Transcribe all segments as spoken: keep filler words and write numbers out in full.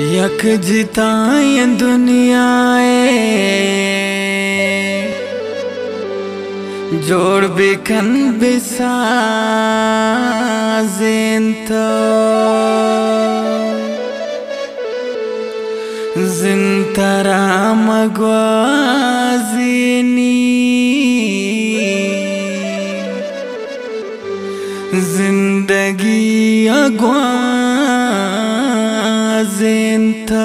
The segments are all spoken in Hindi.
यक जिताय दुनियाए जोड़ बिकन बिसाजेन तो जिंतरा मगवाजिनी जिंदगी अगवाजेन तो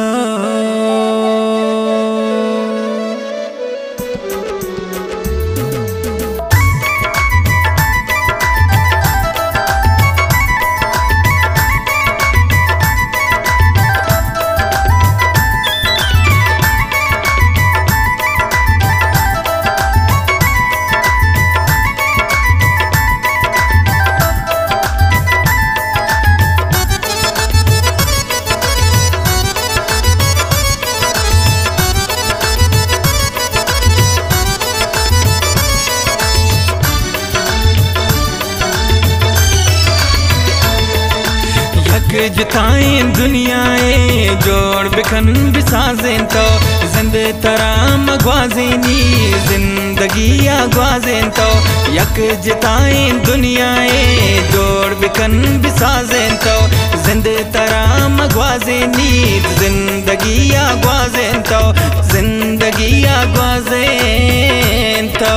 जिताएं दुनियाए जोड़ बिखन बिसाजें तो जिंद तराम ग्वाजेनी जिंदगी ग्वाजें तो यक जिताएं दुनियाए जोड़ बिखन बिसाजें तो जिंद तराम ग्वाजेनी जिंदगी ग्वाजें तो जिंदगी ग्वाजें तो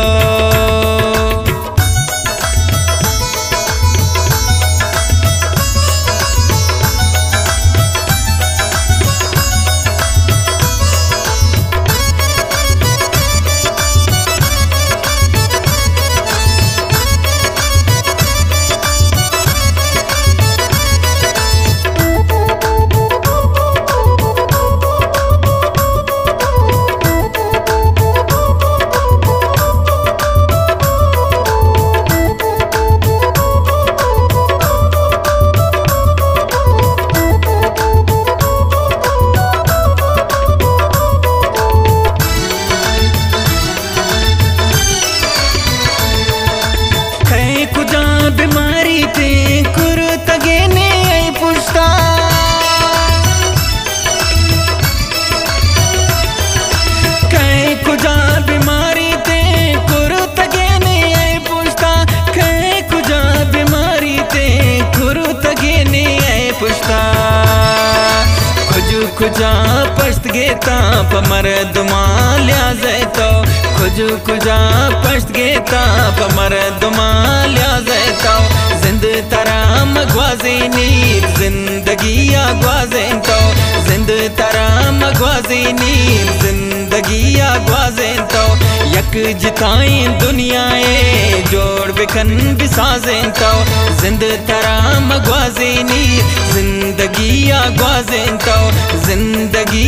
बीमारी ते कुर तगे ने पुछता कहीं कुजा बीमारी ते कुर तगे ने पुछता कहीं कुजा बीमारी ते कुर तगे ने पुछता कुछ कुजा पश्त गेता पमर दुमा लिया जाए तो कुछ कुजा पश्त गेता पमर दुमा लिया जाए तो जिंद तराम ग्वाजेनी जिंदगी ग्वाजें तो जिंद तराम ग्वाजेनी जिंदगी ग्वाजें तो यक जिताएं दुनियाए जोड़ बिखन बिसाजें तो जिंद तराम ग्वाजेनी जिंदगी ग्वाजें तो जिंदगी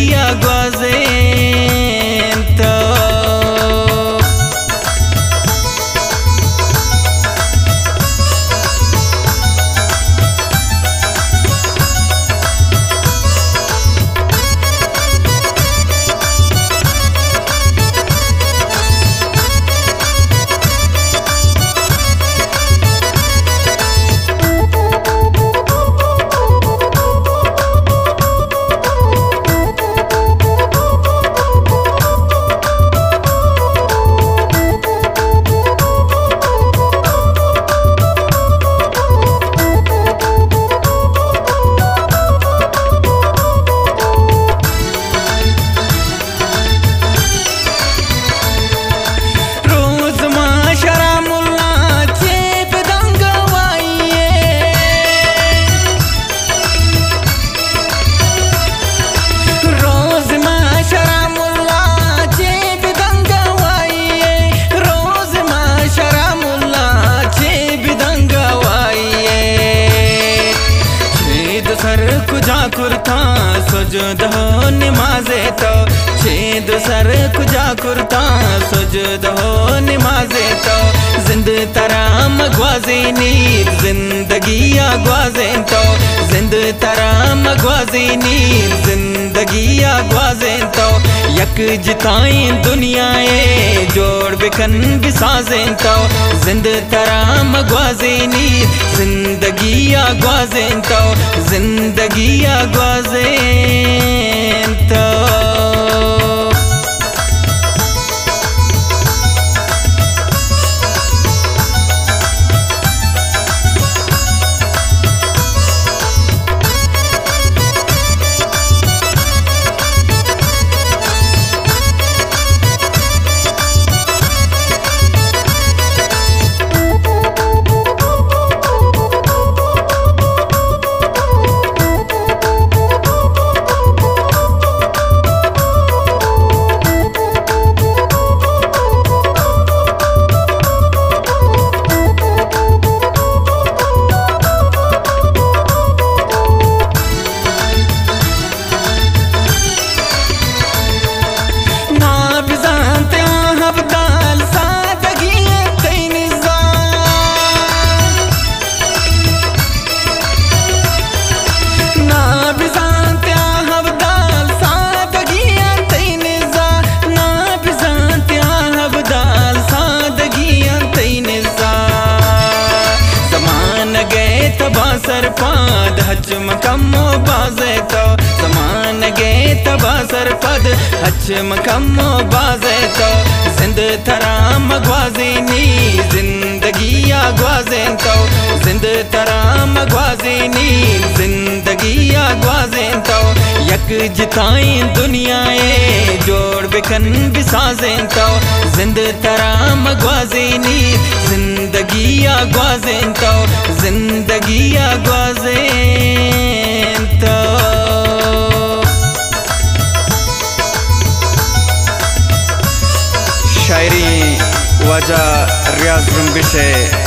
ग्वाजें तो कुर्ता सुजद हो नमाजे तो छेद सर कुजा कुर्ता सुजद हो नमाजे तो जिंद तराम ग्वाजेनी जिंदगी ग्वाजें तो जिंद तराम ग्वाजेनी जिंदगी ग्वाजें तो यक जिताएं दुनियाए जोड़ बिखन बिसाजें तो जिंद तराम ग्वाजेनी जिंदगी ग्वाजें तो जिंदगी ग्वाजें तबासर पद अच्छ मकम बाजे तो जिंद तरा मगवाजीनी जिंदगी आगवाजे तो जिंद तरा मगवाजीनी जिंदगी आगवाजे तो यक जिताई दुनियाए जोड़ बिकन बिसाजे तो जिंद तरा मगवाजीनी जिंदगी आगवाजे तो जिंदगी आगवाजे तो शायरी वजह रियाज जुम्बिशे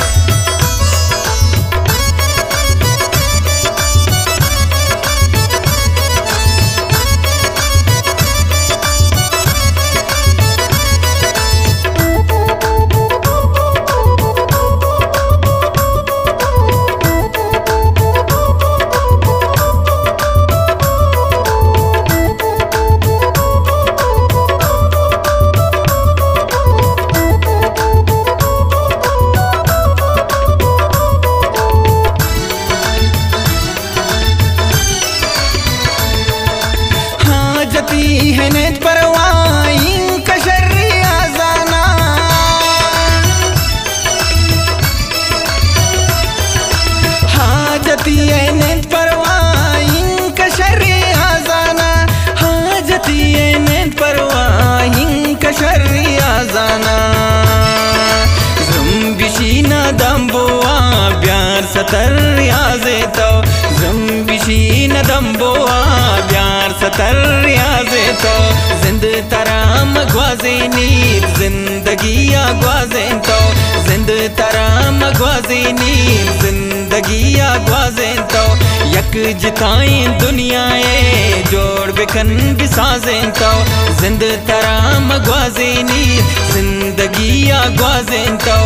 है नेत परवाई कशर्री आजाना हाजती है नेत परवाई कशर्री आजाना हाजती है नेत परवाई कशर्री आजाना जुम्बिशी ना दम्बुआ प्यार सतर रियाजे तो जुम्बिशी न दम्बुआ प्यार सतर रियाजे तो जिंद तरा मगवाजीनी जिंदगी आगवाजे तो जिंद तरा मगवाजीनी जिंदगी आगवाजे तो यक जिताई दुनियाए जोड़ बिकन बिसाजे तो जिंद तरा मगवाजीनी जिंदगी आगवाजे तो